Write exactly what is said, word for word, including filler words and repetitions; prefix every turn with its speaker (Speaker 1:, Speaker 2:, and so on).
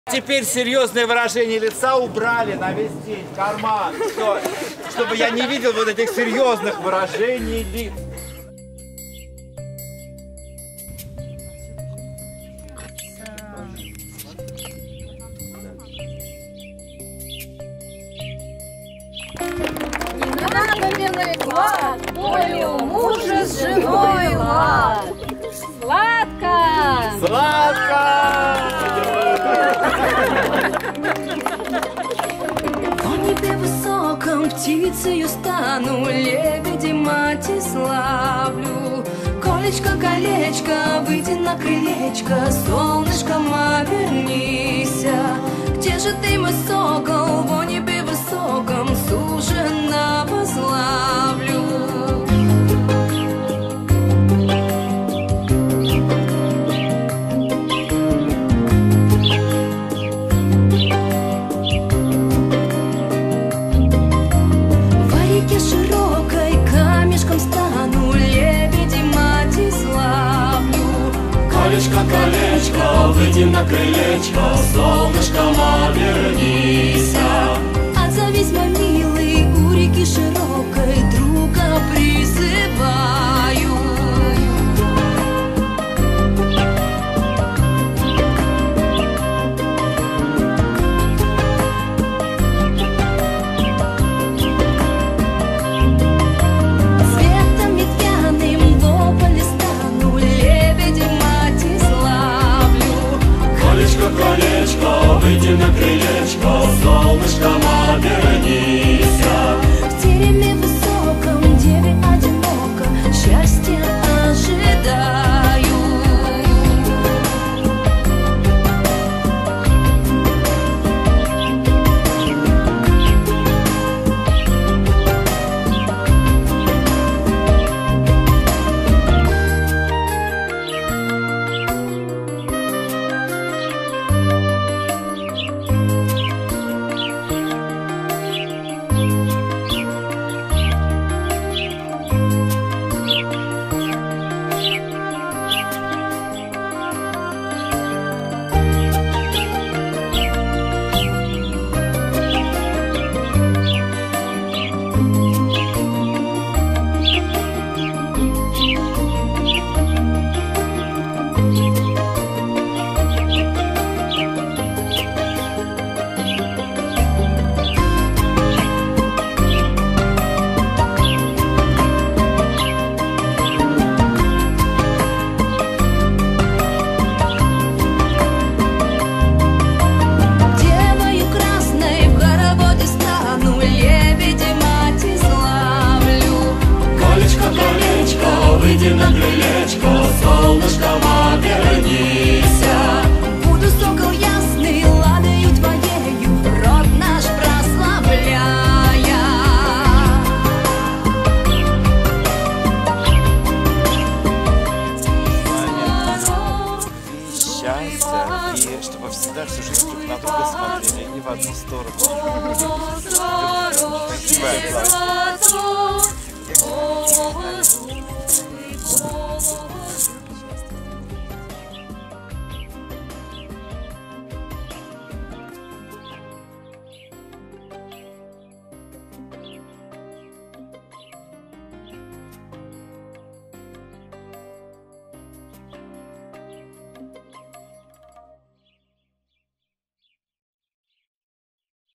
Speaker 1: Теперь серьезное выражение лица убрали на весь день в карман, что, чтобы я не видел вот этих серьезных выражений лиц.
Speaker 2: Не надо белый клад, поле у мужа с женой лад. Сладко!
Speaker 1: Сладко!
Speaker 3: По небе высоком птицею стану, лебеди мати славлю. Колечко, колечко, выйди на крылечко, солнышком обернися. Где же ты, мой сокол, во небе высоком, суженого славлю. Широкой камешком стану, лебеди мати славлю.
Speaker 4: Колечко, колечко, выйди на крылечко, солнышком обернися.
Speaker 3: Отзовись, мой милый, у реки широкой друга призываю.
Speaker 4: Колечко, выйди на крылечко, солнышком обернися.
Speaker 3: В тереме высоком деве одиноко счастья ожидаю.
Speaker 4: Выйди на крылечко, солнышком обернися.
Speaker 3: Буду сокол ясный, ладою твоею, род наш прославляя.
Speaker 1: Счастье, и чтобы всегда всю жизнь друг на друга смотрели, не в одну сторону. Спасибо.